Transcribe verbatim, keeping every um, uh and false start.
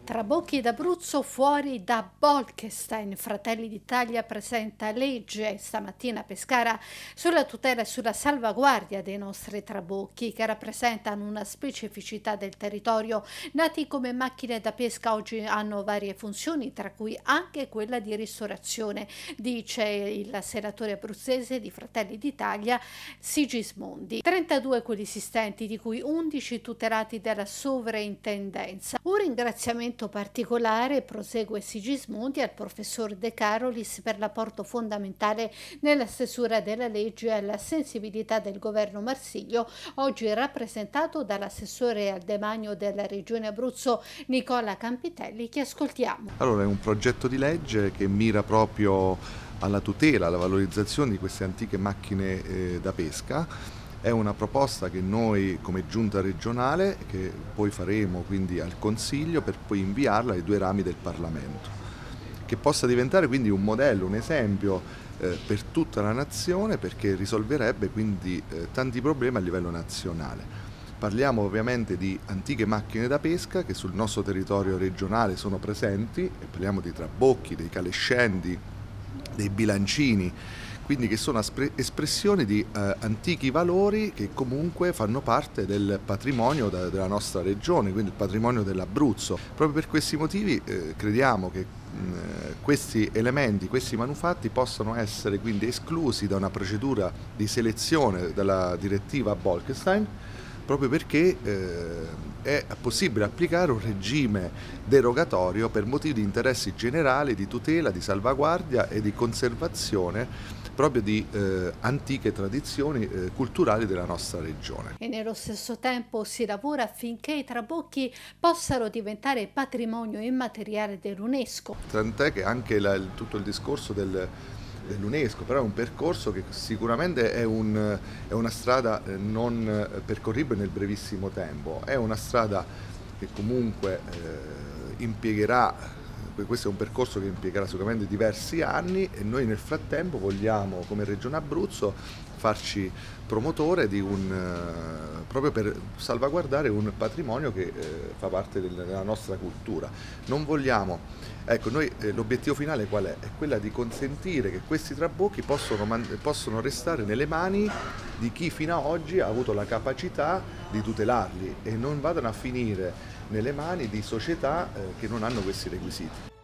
Trabocchi d'Abruzzo fuori da Bolkestein. Fratelli d'Italia presenta legge stamattina a Pescara sulla tutela e sulla salvaguardia dei nostri trabocchi, che rappresentano una specificità del territorio. Nati come macchine da pesca, oggi hanno varie funzioni, tra cui anche quella di ristorazione, dice il senatore abruzzese di Fratelli d'Italia Sigismondi. trentadue quelli esistenti, di cui undici tutelati dalla sovrintendenza. Un ringraziamento particolare, prosegue Sigismondi, al professor De Carolis per l'apporto fondamentale nella stesura della legge e alla sensibilità del governo Marsiglio, oggi rappresentato dall'assessore al demanio della regione Abruzzo Nicola Campitelli, che ascoltiamo. Allora, è un progetto di legge che mira proprio alla tutela, alla valorizzazione di queste antiche macchine eh, da pesca. È una proposta che noi come giunta regionale, che poi faremo quindi al Consiglio per poi inviarla ai due rami del Parlamento, che possa diventare quindi un modello, un esempio eh, per tutta la nazione, perché risolverebbe quindi eh, tanti problemi a livello nazionale. Parliamo ovviamente di antiche macchine da pesca che sul nostro territorio regionale sono presenti, e parliamo dei trabocchi, dei calescendi, dei bilancini, quindi che sono espressioni di eh, antichi valori che comunque fanno parte del patrimonio da, della nostra regione, quindi il patrimonio dell'Abruzzo. Proprio per questi motivi eh, crediamo che mh, questi elementi, questi manufatti possano essere quindi esclusi da una procedura di selezione della direttiva Bolkestein, proprio perché eh, è possibile applicare un regime derogatorio per motivi di interessi generali, di tutela, di salvaguardia e di conservazione proprio di eh, antiche tradizioni eh, culturali della nostra regione. E nello stesso tempo si lavora affinché i trabocchi possano diventare patrimonio immateriale dell'UNESCO. Tant'è che anche la, il, tutto il discorso del dell'UNESCO, però è un percorso che sicuramente è, un, è una strada non percorribile nel brevissimo tempo, è una strada che comunque eh, impiegherà, questo è un percorso che impiegherà sicuramente diversi anni, e noi nel frattempo vogliamo come Regione Abruzzo farci promotore di un, eh, proprio per salvaguardare un patrimonio che eh, fa parte del, della nostra cultura. Non vogliamo, ecco, noi eh, l'obiettivo finale qual è? È quella di consentire che questi trabocchi possono, possono restare nelle mani di chi fino ad oggi ha avuto la capacità di tutelarli e non vadano a finire nelle mani di società eh, che non hanno questi requisiti.